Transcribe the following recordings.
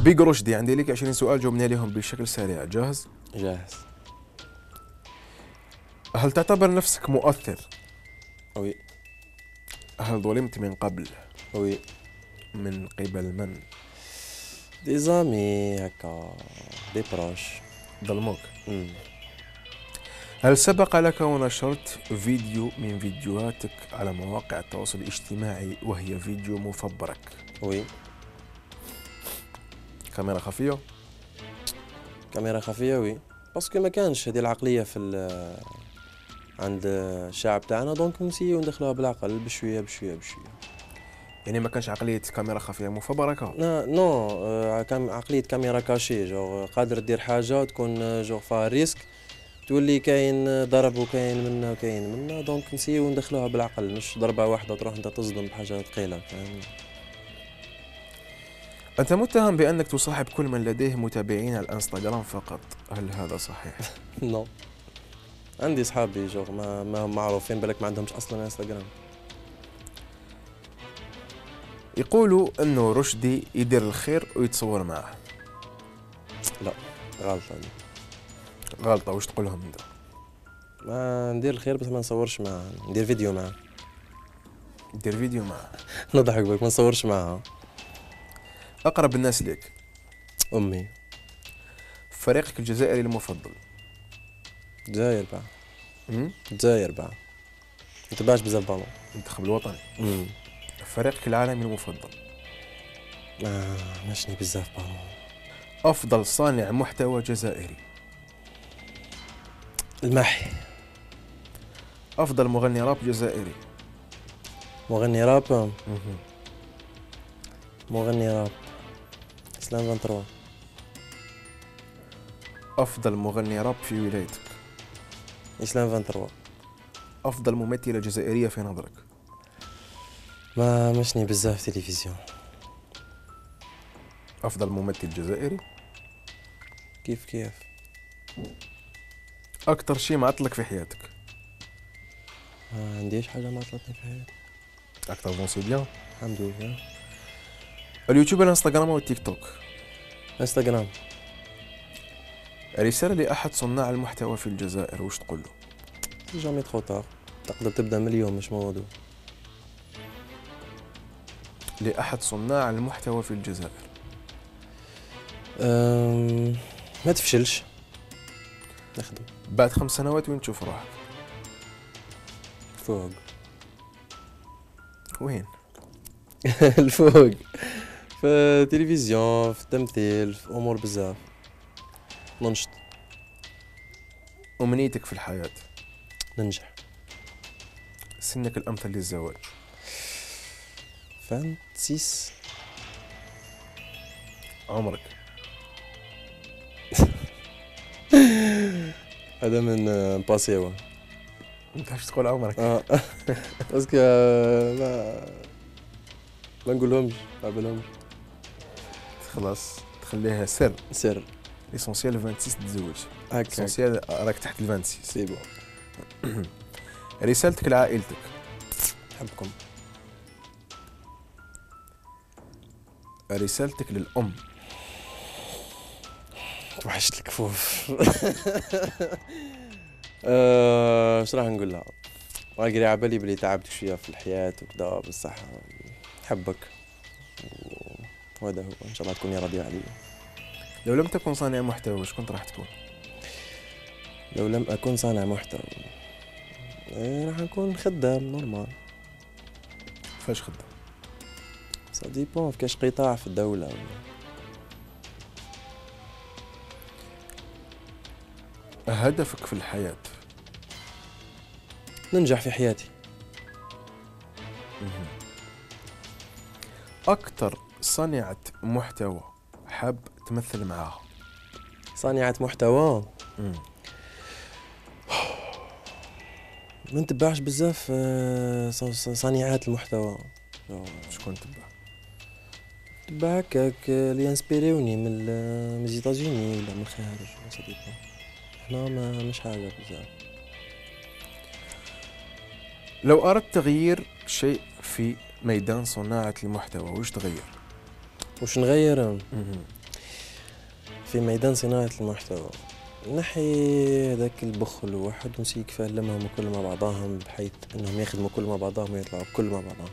بيج رشدي، عندي لك 20 سؤال جاوبني عليهم بشكل سريع. جاهز؟ جاهز. هل تعتبر نفسك مؤثر؟ وي. هل ظلمت من قبل؟ وي. من قبل من؟ دي زامي هكا، دي بروش. ظلموك؟ مم. هل سبق لك ونشرت فيديو من فيديوهاتك على مواقع التواصل الاجتماعي وهي فيديو مفبرك؟ وي. كاميرا خفية؟ كاميرا خفية وي، باسكو ما كانش هذه العقلية في عند الشعب تاعنا، دونك نسيو ندخلوها بالعقل بشوية بشوية بشوية. يعني ما كانش عقلية كاميرا خفية مفبركة؟ لا نو، عقلية كاميرا كاشي، جو قادر دير حاجة تكون جو فيها ريسك، تولي كاين ضرب وكاين منا وكاين منا، دونك نسيو ندخلوها بالعقل، مش ضربة واحدة تروح انت تصدم بحاجة ثقيلة، فاهم. أنت متهم بأنك تصاحب كل من لديه متابعين على الانستغرام فقط، هل هذا صحيح؟ نو، عندي صحابي جو ما هم معروفين، بالك ما عندهمش اصلا انستغرام. يقولوا أنه رشدي يدير الخير ويتصور معه. لا، غلطة دي. غلطة، واش تقول لهم انت؟ ما ندير الخير بس ما نصورش معاه، ندير فيديو معاه. دير فيديو معه؟ نضحك بك، ما نصورش معاه. أقرب الناس لك؟ امي. فريقك الجزائري المفضل؟ جزاير بقى. جزاير بقى، متبعش بزاف بالون. المنتخب الوطني؟ امم. فريقك العالمي المفضل؟ ماشني بزاف بالون. أفضل صانع محتوى جزائري؟ الماحي. أفضل مغني راب جزائري؟ مغني راب. مغني راب اسلام 23. أفضل مغني راب في ولايتك؟ اسلام 23. أفضل ممثلة جزائرية في نظرك؟ ما مشني بزاف تلفزيون. أفضل ممثل جزائري؟ كيف. أكثر شيء معطلك في حياتك؟ ما عنديش حاجة ما طلعتني في حياتي، أكثر فون سي بيان. الحمد لله. اليوتيوب، الانستغرام والتيك توك؟ انستغرام. رسالة لأحد صناع المحتوى في الجزائر، وش تقول له؟ جامي تخو طار، تقدر تبدا من اليوم، مش موضوع. لأحد صناع المحتوى في الجزائر. ما تفشلش، نخدم. بعد 5 سنوات وين تشوف روحك؟ فوق. وين؟ الفوق، في التلفزيون، في التمثيل، في امور بزاف، ننشط. أمنيتك في الحياة؟ ننجح. سنك الأمثل للزواج؟ 26. عمرك؟ هذا من باسيو. انت ايش تقول عمرك؟ باسكو ما نقولهمش، ما بالهمش. خلاص تخليها سر. سر. ليسونسيال 26 تتزوج. هكا ليسونسيال راك تحت ال 26. سي بون. رسالتك لعائلتك؟ نحبكم. رسالتك للأم؟ توحشت الكفوف. اش راح نقول لها؟ راقي على بالي بلي تعبت شويه في الحياه وكذا، بصح نحبك وهذا هو، ان شاء الله تكوني راضيه علي. لو لم تكن صانع محتوى وش كنت راح تكون؟ لو لم اكن صانع محتوى راح نكون خدام نورمال. فاش خدام؟ سا ديبون في كاش قطاع في الدوله. هدفك في الحياة؟ ننجح في حياتي. أكثر صانعة محتوى حاب تمثل معاها؟ صانعة محتوى ما نتبعش بزاف صانعات المحتوى. شكون تبع؟ تبع هكاك اللي انسبيريوني من زيتازوني ولا من الخارج، احنا ما مش حاجة بزاف. لو أردت تغيير شيء في ميدان صناعة المحتوى وش تغير؟ وش نغير؟ في ميدان صناعة المحتوى نحي ذاك البخل وواحد مسيك يفهمهم كل مع بعضهم بحيث انهم يخدموا كل مع بعضهم ويطلعوا كل مع بعضهم.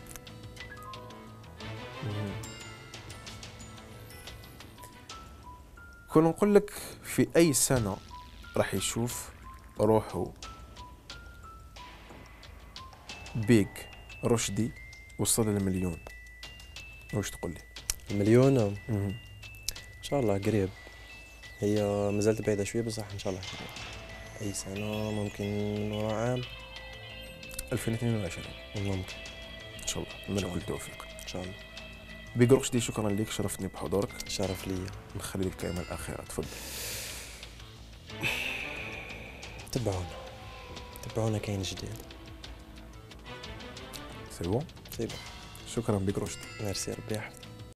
كون نقول لك في اي سنه راح يشوف روحه بيك رشدي وصل للمليون، واش تقول لي؟ المليون ان شاء الله قريب، هي مازالت بعيدة شوية بصح ان شاء الله قريب. اي سنة ممكن ورا عام 2022 ممكن ان شاء الله. نتمنى كل التوفيق ان شاء الله. بيك رشدي شكرا لك، شرفتني بحضورك. شرف لي. نخلي لك الكلمه الاخيره، تفضل. تبعونا كاين جديد. سي بون. سي بون. شكرا بيك رشدي. ميرسي ربي يحفظك.